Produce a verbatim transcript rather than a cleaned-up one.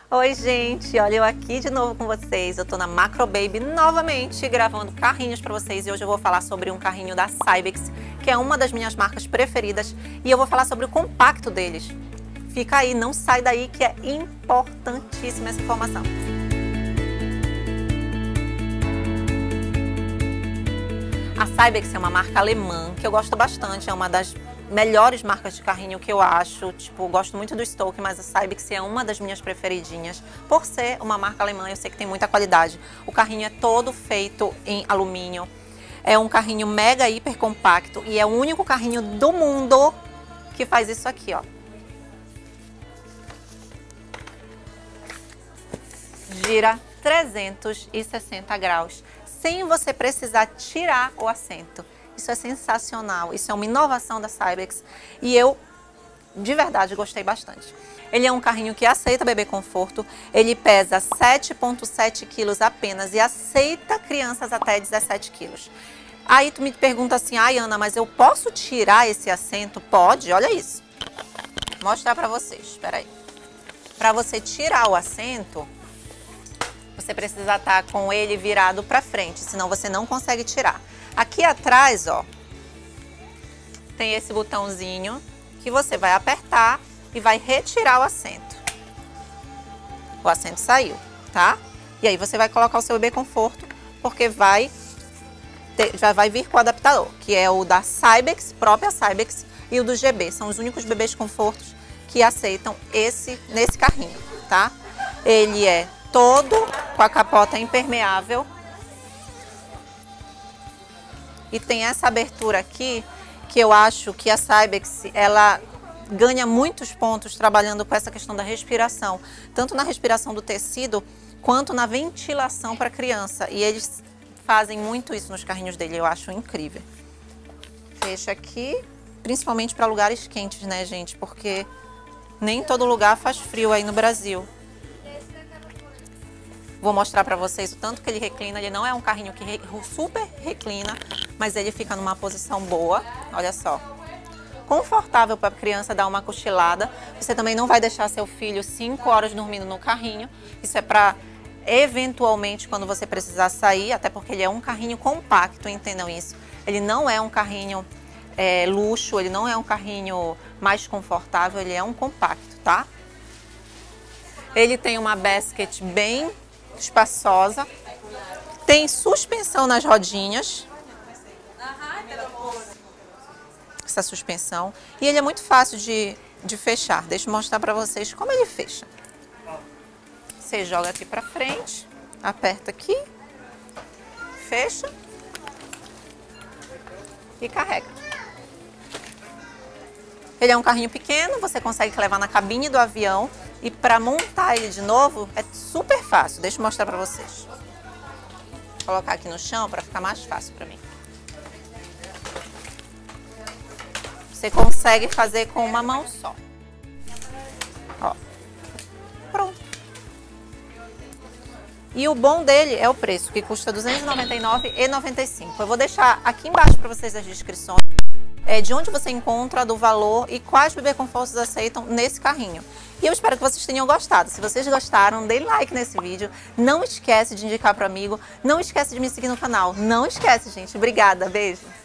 Oi, gente, olha eu aqui de novo com vocês. Eu tô na Macro Baby novamente gravando carrinhos pra vocês e hoje eu vou falar sobre um carrinho da Cybex, que é uma das minhas marcas preferidas, e eu vou falar sobre o compacto deles. Fica aí, não sai daí que é importantíssima essa informação. A Cybex é uma marca alemã que eu gosto bastante, é uma das melhores marcas de carrinho que eu acho. Tipo, gosto muito do Stoke, mas a Cybex é uma das minhas preferidinhas. Por ser uma marca alemã, eu sei que tem muita qualidade. O carrinho é todo feito em alumínio. É um carrinho mega hiper compacto e é o único carrinho do mundo que faz isso aqui, ó. Gira trezentos e sessenta graus, sem você precisar tirar o assento. Isso é sensacional, isso é uma inovação da Cybex e eu, de verdade, gostei bastante. Ele é um carrinho que aceita bebê conforto, ele pesa sete vírgula sete quilos apenas e aceita crianças até dezessete quilos. Aí tu me pergunta assim, ai Ana, mas eu posso tirar esse assento? Pode, olha isso. Vou mostrar pra vocês, espera aí. Pra você tirar o assento, você precisa estar com ele virado para frente, senão você não consegue tirar. Aqui atrás, ó, tem esse botãozinho que você vai apertar e vai retirar o assento. O assento saiu, tá? E aí você vai colocar o seu bebê conforto, porque vai ter, já vai vir com o adaptador, que é o da Cybex, própria Cybex, e o do G B. São os únicos bebês confortos que aceitam esse nesse carrinho, tá? Ele é todo com a capota impermeável e tem essa abertura aqui que eu acho que a Cybex ela ganha muitos pontos trabalhando com essa questão da respiração, tanto na respiração do tecido quanto na ventilação para a criança, e eles fazem muito isso nos carrinhos dele, eu acho incrível. Fecha aqui, principalmente para lugares quentes, né, gente, porque nem todo lugar faz frio aí no Brasil. Vou mostrar para vocês o tanto que ele reclina. Ele não é um carrinho que re, super reclina, mas ele fica numa posição boa. Olha só. Confortável para a criança dar uma cochilada. Você também não vai deixar seu filho cinco horas dormindo no carrinho. Isso é para, eventualmente, quando você precisar sair, até porque ele é um carrinho compacto, entendam isso. Ele não é um carrinho é, luxo, ele não é um carrinho mais confortável, ele é um compacto, tá? Ele tem uma basket bem espaçosa, tem suspensão nas rodinhas, essa suspensão, e ele é muito fácil de, de fechar. Deixa eu mostrar para vocês como ele fecha. Você joga aqui para frente, aperta aqui, fecha e carrega. Ele é um carrinho pequeno, você consegue levar na cabine do avião. E para montar ele de novo é super fácil. Deixa eu mostrar para vocês. Vou colocar aqui no chão para ficar mais fácil para mim. Você consegue fazer com uma mão só. Ó. Pronto. E o bom dele é o preço, que custa duzentos e noventa e nove reais e noventa e cinco centavos. Eu vou deixar aqui embaixo para vocês as descrições. É, de onde você encontra, do valor e quais bebê confortos aceitam nesse carrinho. E eu espero que vocês tenham gostado. Se vocês gostaram, dê like nesse vídeo. Não esquece de indicar para amigo. Não esquece de me seguir no canal. Não esquece, gente. Obrigada. Beijo.